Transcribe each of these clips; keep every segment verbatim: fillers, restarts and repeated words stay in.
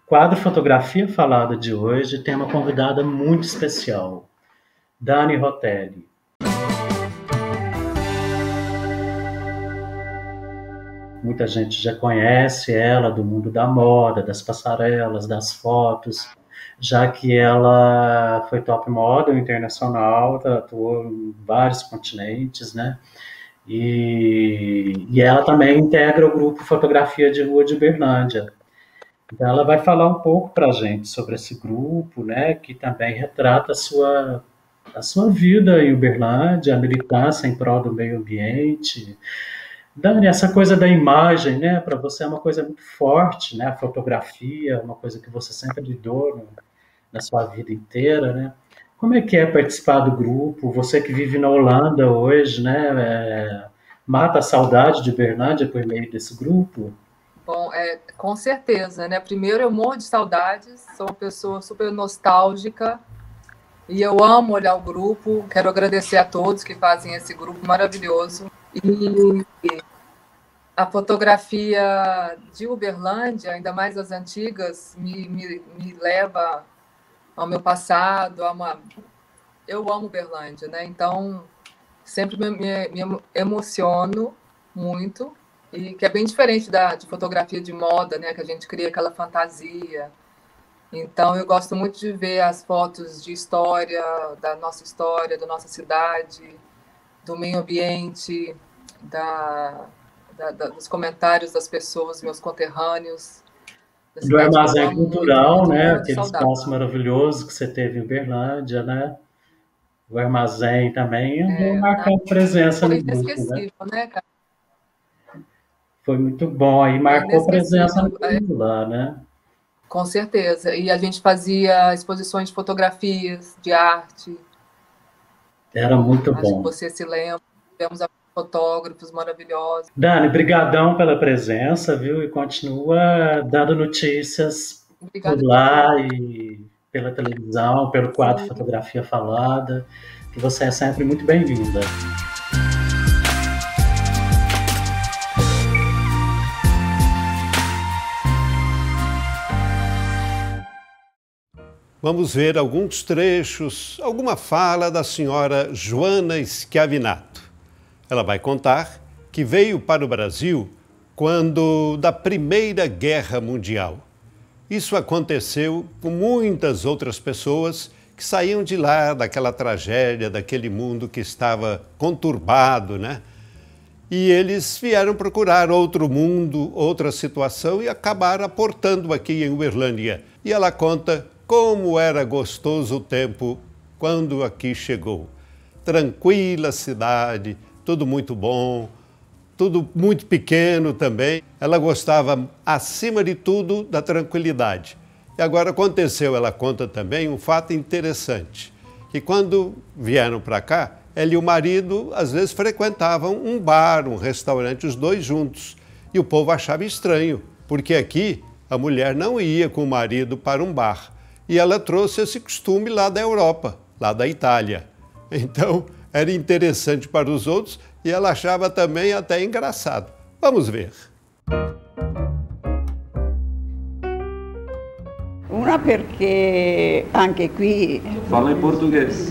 Quadro Fotografia Falada de hoje tem uma convidada muito especial, Dani Rotelli. Muita gente já conhece ela do mundo da moda, das passarelas, das fotos, já que ela foi top model internacional, atuou em vários continentes, né? E, e ela também integra o grupo Fotografia de Rua de Uberlândia. Então, ela vai falar um pouco para a gente sobre esse grupo, né, que também retrata a sua, a sua vida em Uberlândia, a militância em prol do meio ambiente. Dani, essa coisa da imagem, né, para você é uma coisa muito forte, né, a fotografia, uma coisa que você sempre lidou no, na sua vida inteira, né? Como é que é participar do grupo? Você que vive na Holanda hoje, né, é, mata a saudade de Uberlândia por meio desse grupo? Bom, é, com certeza, né? Primeiro, eu morro de saudades, sou uma pessoa super nostálgica e eu amo olhar o grupo. Quero agradecer a todos que fazem esse grupo maravilhoso. E a fotografia de Uberlândia, ainda mais as antigas, me, me, me leva ao meu passado. A uma... Eu amo Uberlândia, né? Então, sempre me, me, me emociono muito. E que é bem diferente da de fotografia de moda, né? Que a gente cria aquela fantasia. Então, eu gosto muito de ver as fotos de história, da nossa história, da nossa cidade, do meio ambiente, da, da, da, dos comentários das pessoas, meus conterrâneos. Do Armazém Cultural, muito, muito, né? Aquele espaço maravilhoso que você teve em Uberlândia, né? O Armazém também é, marcou presença no grupo, né? né, cara? Foi muito bom, aí marcou é presença no grupo lá, né? Com certeza. E a gente fazia exposições de fotografias, de arte. Era muito Acho bom. Que você se lembra, tivemos fotógrafos maravilhosos. Dani, brigadão pela presença, viu? E continua dando notícias Obrigada por lá e pela televisão, pelo quadro Sim. Fotografia Falada, que você é sempre muito bem-vinda. Vamos ver alguns trechos, alguma fala da senhora Joana Schiavinato. Ela vai contar que veio para o Brasil quando da Primeira Guerra Mundial. Isso aconteceu com muitas outras pessoas que saíam de lá, daquela tragédia, daquele mundo que estava conturbado, né? E eles vieram procurar outro mundo, outra situação e acabaram aportando aqui em Uberlândia. E ela conta como era gostoso o tempo quando aqui chegou. Tranquila cidade, tudo muito bom, tudo muito pequeno também. Ela gostava, acima de tudo, da tranquilidade. E agora aconteceu, ela conta também um fato interessante, que quando vieram para cá, ela e o marido, às vezes, frequentavam um bar, um restaurante, os dois juntos. E o povo achava estranho, porque aqui a mulher não ia com o marido para um bar. E ela trouxe esse costume lá da Europa, lá da Itália. Então, era interessante para os outros e ela achava também até engraçado. Vamos ver. Una perché anche qui... Fala em português.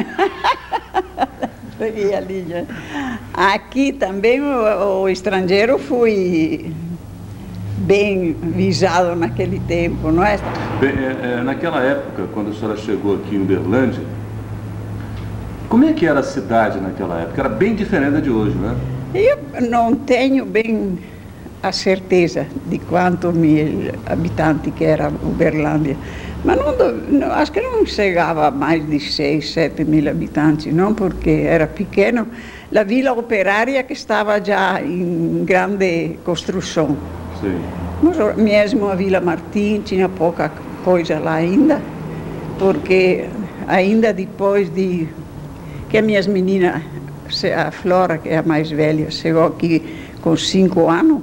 Aqui também o, o estrangeiro foi bem visado naquele tempo, não é? Bem, é, é, naquela época, quando a senhora chegou aqui em Uberlândia, como é que era a cidade naquela época? Era bem diferente da de hoje, né? Eu não tenho bem a certeza de quantos mil habitantes que era Uberlândia, mas não, não, acho que não chegava a mais de seis, sete mil habitantes, não, porque era pequeno. A Vila Operária que estava já em grande construção. Sim. Mas mesmo a Vila Martim tinha pouca coisa lá ainda, porque ainda depois de que as minhas meninas, a Flora, que é a mais velha, chegou aqui com cinco anos,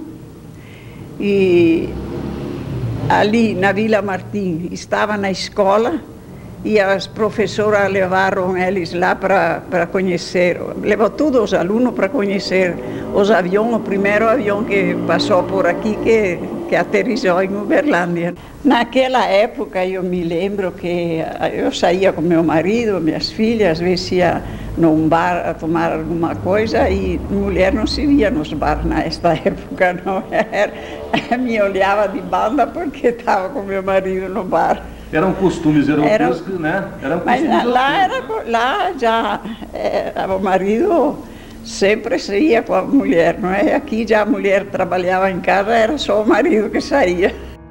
e ali na Vila Martim estava na escola e as professoras levaram eles lá para para conhecer, levou todos os alunos para conhecer os aviões, o primeiro avião que passou por aqui, que, que que aterrissou em Uberlândia. Naquela época eu me lembro que eu saía com meu marido, minhas filhas, às vezes ia num bar a tomar alguma coisa e mulher não se via nos bares nesta época, não era. Me olhava de banda porque estava com meu marido no bar. Eram costumes europeus, era, né? Eram mas costumes lá, europeus. Era, lá já era, o marido sempre saía com a mulher, não é? Aqui já a mulher trabalhava em casa, era só o marido que saía.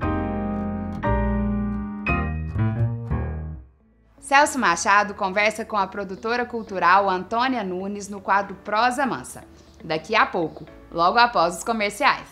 Celso Machado conversa com a produtora cultural Antônia Nunes no quadro Prosa Mansa. Daqui a pouco, logo após os comerciais.